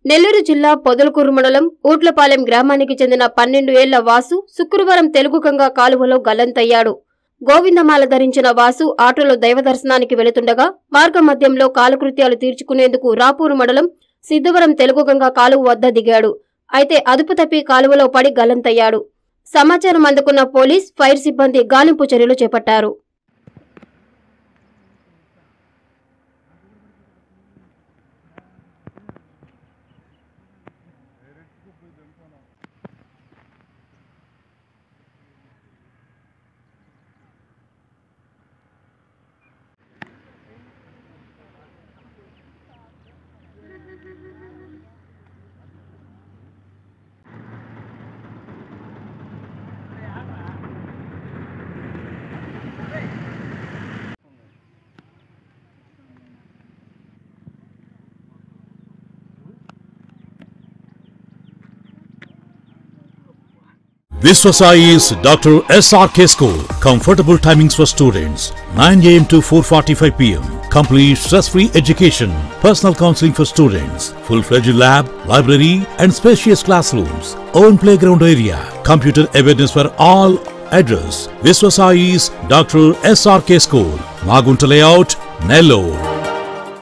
నెల్లూరు జిల్లా పొదలకూరు మండలం ఊట్లపాలెం గ్రామానికి చెందిన 12 ఏళ్ల వాసు శుక్రవారం తెలుగుగంగ కాలువలో గల్లంతయ్యాడు. గోవిందమాల ధరించిన వాసు ఆటోలో దైవ దర్శనానికి వెళుతుండగా మార్గమధ్యంలో కాలకృత్యాలు తీర్చుకునేందుకు రాపూరు మండలం సిద్ధవరం తెలుగుగంగ కాలువ వద్ద దిగాడు. అయితే అదుపు తప్పి కాలువలో పడి గల్లంతయ్యాడు. సమాచారం అందుకున్న పోలీస్, ఫైర్ సిబ్బంది గాలింపు చర్యలు చేపట్టారు. Viswasai is Dr. SRK School. Comfortable timings for students 9 AM to 4:45 PM. Complete stress-free education. Personal counseling for students. Full-fledged lab, library and spacious classrooms. Own playground area. Computer awareness for all. Address: Viswasai's Dr. SRK School, Magunta Layout, Nellore.